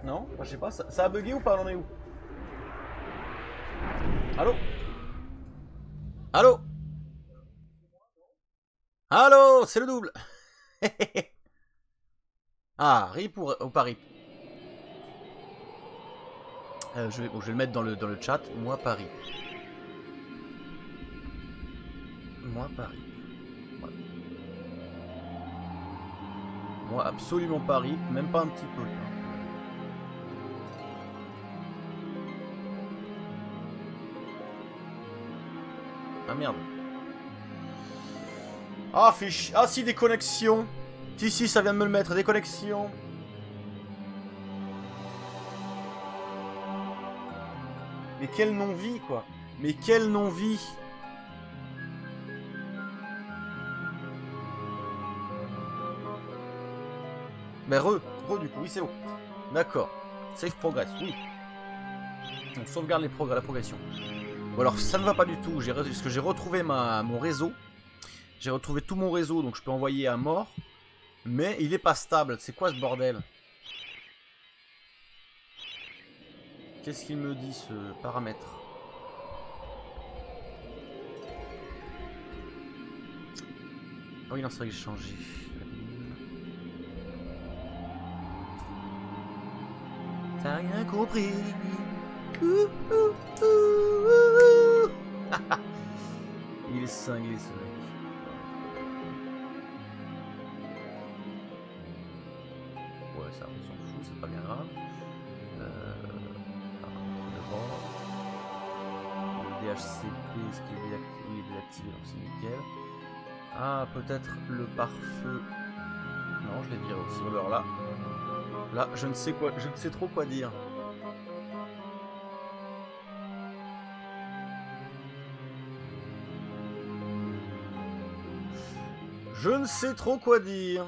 Non, je sais pas, ça a bugué ou pas? On en est où? Allô? Allô? Allô? C'est le double. Ah, RIP ou pas RIP? Je vais le mettre dans le chat. Moi, Paris. Moi, Paris. Voilà. Moi, absolument pas RIP, même pas un petit peu. Ah merde. Ah, fiche. Ah si, des connexions. Si, ça vient de me le mettre. Des connexions. Mais quel non-vie, quoi. Mais quel non-vie. Mais re du coup, oui c'est bon. D'accord. Save progress, oui. On sauvegarde la progression. Bon alors ça ne va pas du tout, parce que j'ai retrouvé mon réseau. J'ai retrouvé tout mon réseau, donc je peux envoyer à mort. Mais il est pas stable, c'est quoi ce bordel? Qu'est-ce qu'il me dit ce paramètre? Ah oui non c'est vrai que j'ai changé. T'as rien compris. Il est cinglé ce mec. Ouais ça on s'en fout, c'est pas bien grave. Le DHCP, est-ce qu'il est désactivé? Oui, il est désactivé, donc c'est nickel. Ah peut-être le pare-feu. Non je l'ai viré aussi. Alors là je ne sais trop quoi dire. Je ne sais trop quoi dire.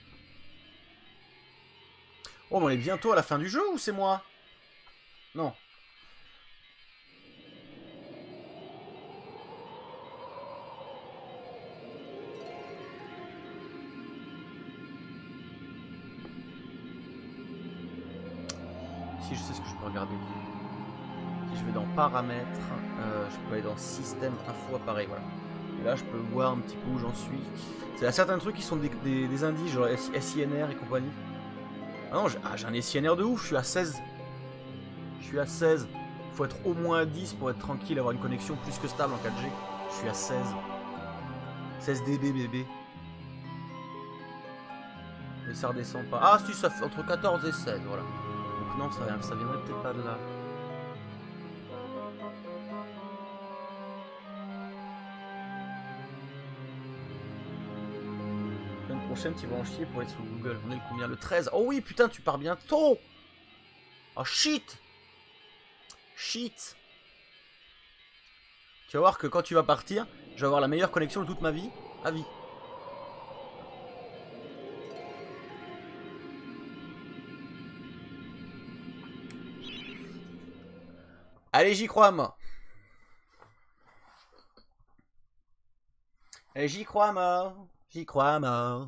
Oh, mais on est bientôt à la fin du jeu ou c'est moi? Non. Si, je sais ce que je peux regarder. Si je vais dans paramètres, je peux aller dans système info appareil, voilà. Et là, je peux voir un petit peu où j'en suis. Il y a certains trucs qui sont des indices, genre SINR et compagnie. Ah non, j'ai un SINR de ouf, je suis à 16. Je suis à 16. Il faut être au moins à 10 pour être tranquille, avoir une connexion plus que stable en 4G. Je suis à 16. 16 dB bébé. Et ça redescend pas. Ah si, ça fait entre 14 et 16, voilà. Donc non, ça viendrait peut-être pas de là. La semaine prochaine, tu vas en chier pour être sur Google. On est le combien? Le 13. Oh oui, putain, tu pars bientôt. Oh shit. Shit. Tu vas voir que quand tu vas partir, je vais avoir la meilleure connexion de toute ma vie. À vie. Allez, j'y crois, moi. Allez, j'y crois, moi. J'y crois, moi.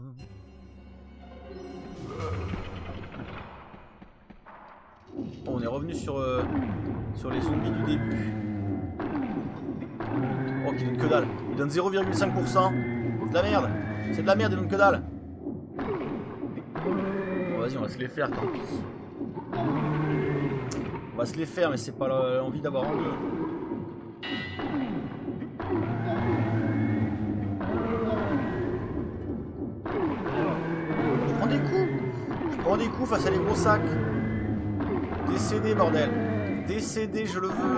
Bon, on est revenu sur les zombies du début. Oh, qui donne que dalle. Il donne 0,5%. C'est de la merde. C'est de la merde, il donne que dalle. Bon, vas-y, on va se les faire, tant pis. On va se les faire, mais c'est pas l'envie d'avoir envie. Je prends des coups. Je prends des coups face à les gros sacs. Décédé, bordel. Décédé, je le veux.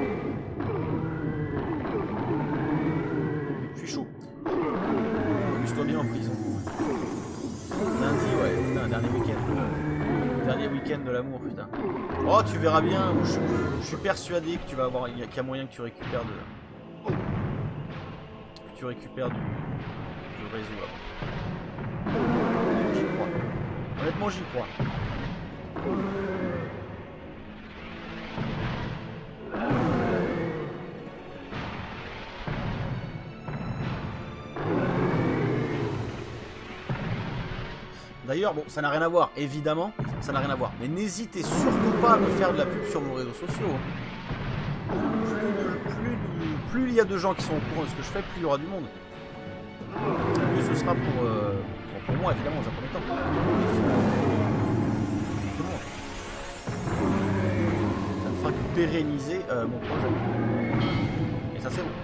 Je suis chaud. Amuse-toi bien en prison. Lundi, ouais, putain, dernier week-end. Dernier week-end de l'amour, putain. Oh, tu verras bien. Je suis persuadé que tu vas avoir, qu'il y a moyen que tu récupères du réseau là. J'y crois. Honnêtement, j'y crois. D'ailleurs, bon, ça n'a rien à voir, évidemment, ça n'a rien à voir. Mais n'hésitez surtout pas à me faire de la pub sur vos réseaux sociaux. Plus il y a de gens qui sont au courant de ce que je fais, plus il y aura du monde. Plus ce sera pour moi, évidemment, dans un premier temps. Tout le monde. Ça ne fera que pérenniser mon projet. Et ça, c'est bon.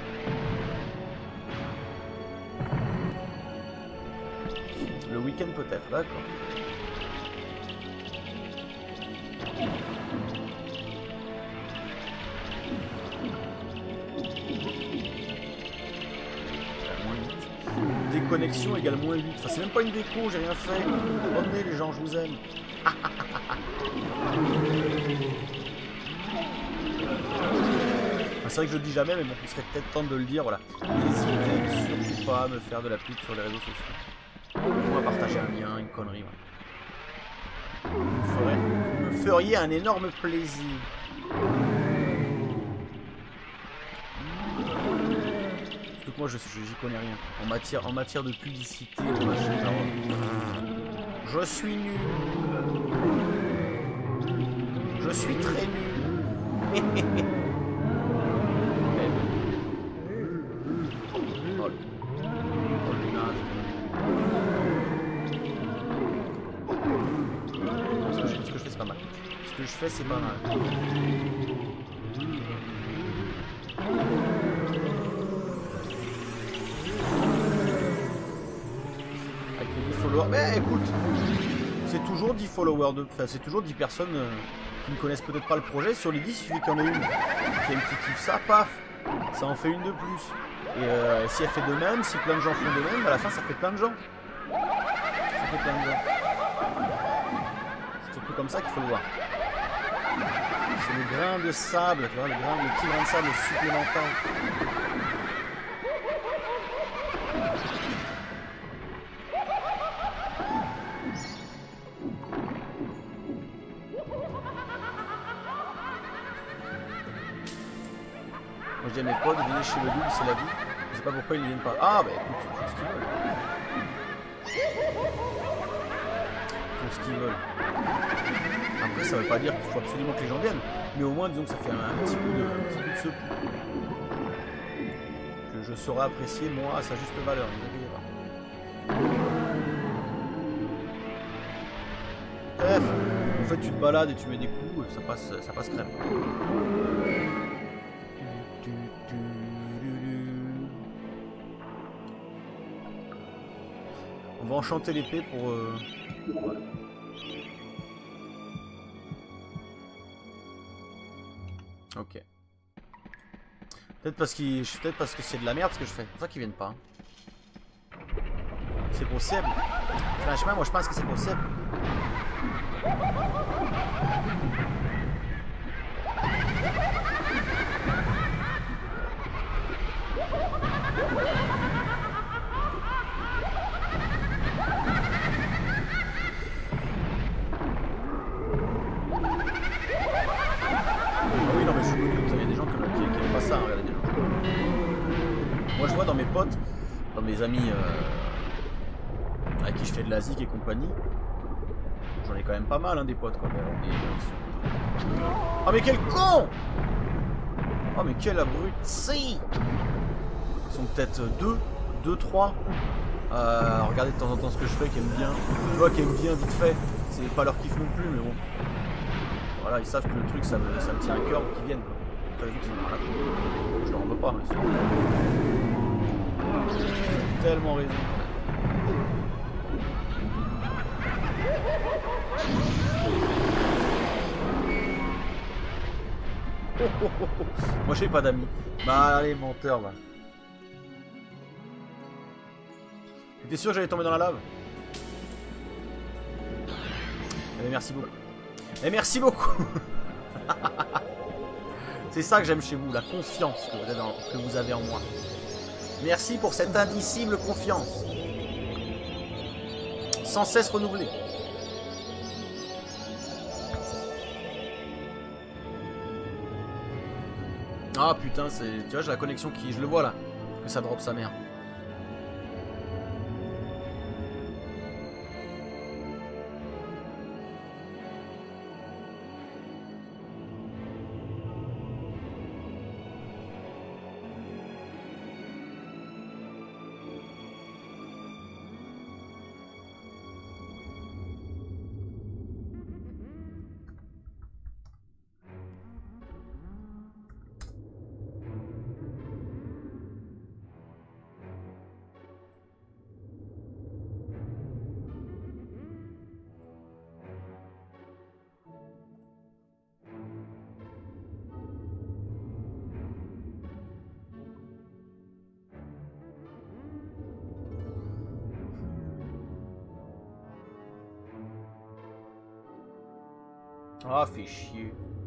Le week-end peut-être, d'accord. Déconnexion égale moins 8. Enfin, c'est même pas une déco, j'ai rien fait. Revenez les gens, je vous aime. Ah, c'est vrai que je le dis jamais, mais bon, il serait peut-être temps de le dire, voilà. N'hésitez surtout pas à me faire de la pub sur les réseaux sociaux. On va partager un lien, une connerie. Voilà. Vous me feriez un énorme plaisir. Surtout que moi, j'y connais rien. En matière de publicité, je suis nul. Je suis très nul. Ce que je fais, c'est pas mal. Avec les 10 followers. Mais écoute, c'est toujours 10 followers enfin, c'est toujours 10 personnes qui ne connaissent peut-être pas le projet. Sur les 10, il suffit qu'il y en ait une qui a une petite kiff ça, paf, ça en fait une de plus. Et si elle fait de même, si plein de gens font de même, à la fin ça fait plein de gens. Ça fait plein de gens. C'est un peu comme ça qu'il faut le voir. C'est le grain de sable, tu vois, le petit grain de sable supplémentaire. Moi je dis à mes potes, venez chez le double, c'est la vie. Je sais pas pourquoi ils ne viennent pas. Ah bah écoute, ils font ce qu'ils veulent. Après, ça veut pas dire qu'il faut absolument que les gens viennent, mais au moins, disons que ça fait un petit coup de secours. Que je saurai apprécier, moi, à sa juste valeur. Bref, en fait, tu te balades et tu mets des coups, ça passe crème. On va enchanter l'épée pour... Voilà. Ok. Peut-être parce que c'est de la merde ce que je fais. C'est pour ça qu'ils viennent pas. C'est possible. Franchement, moi je pense que c'est possible. Moi je vois dans mes potes, dans mes amis avec qui je fais de la zik et compagnie, j'en ai quand même pas mal hein, des potes quoi. Oh mais quel con! Oh mais quel abruti! Ils sont peut-être 2, 3. Regardez de temps en temps ce que je fais, qui aiment bien. Je vois qu'ils aiment bien vite fait. C'est pas leur kiff non plus, mais bon. Voilà, ils savent que le truc ça me tient à cœur qu'ils viennent quoi. Je leur en veux pas, mais c'est tellement raison. Moi j'ai pas d'amis. Bah allez, menteur va. T'es sûr que j'allais tomber dans la lave? Eh merci beaucoup. Et merci beaucoup. C'est ça que j'aime chez vous, la confiance que vous avez en moi. Merci pour cette indicible confiance. Sans cesse renouvelée. Ah putain, c'est... Tu vois, j'ai la connexion qui... Je le vois là. Que ça drop sa mère. Ah, fait chier.